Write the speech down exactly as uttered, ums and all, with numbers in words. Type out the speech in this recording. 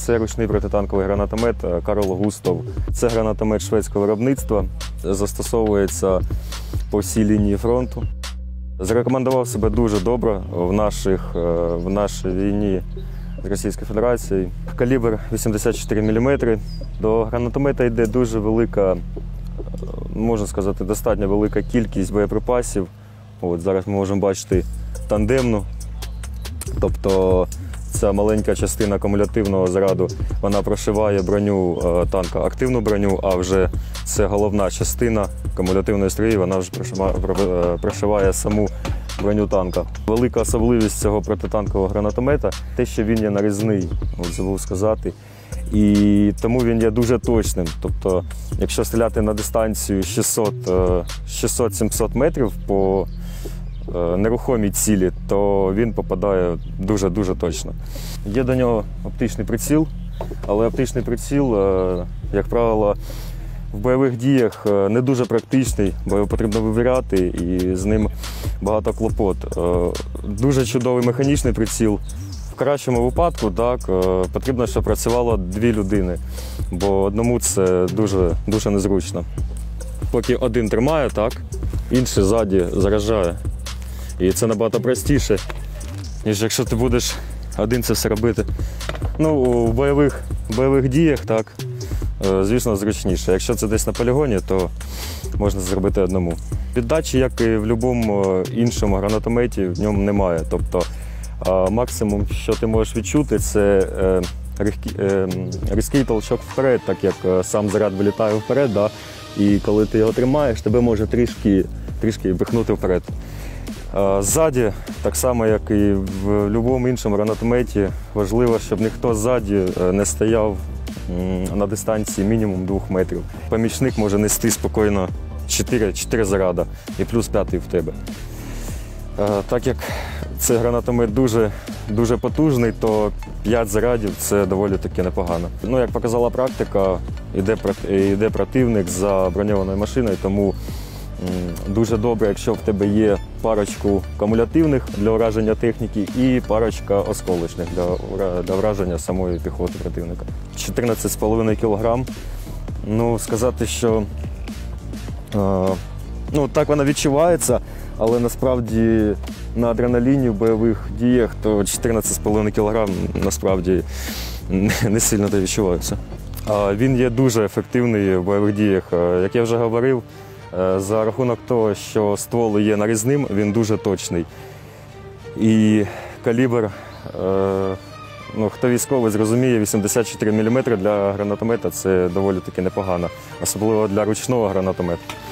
Це ручний протитанковий гранатомет Карл Густав. Це гранатомет шведського виробництва, застосовується по всій лінії фронту. Зарекомендував себе дуже добре в, наших, в нашій війні з Російською Федерацією. Калібр вісімдесят чотири міліметри. До гранатомета йде дуже велика, можна сказати, достатньо велика кількість боєприпасів. От, зараз ми можемо бачити тандемну, тобто ця маленька частина кумулятивного заряду, вона прошиває броню е, танка, активну броню, а вже це головна частина кумулятивної строї, вона вже прошиває, прошиває саму броню танка. Велика особливість цього протитанкового гранатомета – те, що він є нарізний, от забув сказати. І тому він є дуже точним. Тобто, якщо стріляти на дистанцію шістсот-сімсот метрів по нерухомій цілі, то він попадає дуже-дуже точно. Є до нього оптичний приціл, але оптичний приціл, як правило, в бойових діях не дуже практичний, бо його потрібно вивіряти і з ним багато клопот. Дуже чудовий механічний приціл. В кращому випадку так, потрібно, щоб працювало дві людини, бо одному це дуже, дуже незручно. Поки один тримає, так, інший ззаді заряджає. І це набагато простіше, ніж якщо ти будеш один це все робити. Ну, у бойових, бойових діях, так, звісно, зручніше. Якщо це десь на полігоні, то можна зробити одному. Віддачі, як і в будь-якому іншому гранатометі, в ньому немає. Тобто максимум, що ти можеш відчути, це різкий толчок вперед, так як сам заряд вилітає вперед, да? І коли ти його тримаєш, тебе може трішки, трішки впихнути вперед. Ззаді, так само, як і в будь-якому іншому гранатометі, важливо, щоб ніхто ззаді не стояв на дистанції мінімум двох метрів. Помічник може нести спокійно чотири, чотири заряди і плюс п'ятий в тебе. Так як цей гранатомет дуже, дуже потужний, то п'ять зарядів – це доволі таки непогано. Ну, як показала практика, йде, йде противник за броньованою машиною, тому дуже добре, якщо в тебе є парочку кумулятивних для ураження техніки і парочка осколочних для, для ураження самої піхоти противника. чотирнадцять з половиною кілограм. Ну, сказати, що е, ну, так вона відчувається, але насправді на адреналіні в бойових діях то чотирнадцять з половиною кілограм насправді не сильно то відчувається. Він є дуже ефективний в бойових діях. Як я вже говорив, за рахунок того, що ствол є нарізним, він дуже точний. І калібр, ну, хто військовий зрозуміє, вісімдесят чотири міліметри для гранатомета – це доволі таки непогано, особливо для ручного гранатомета.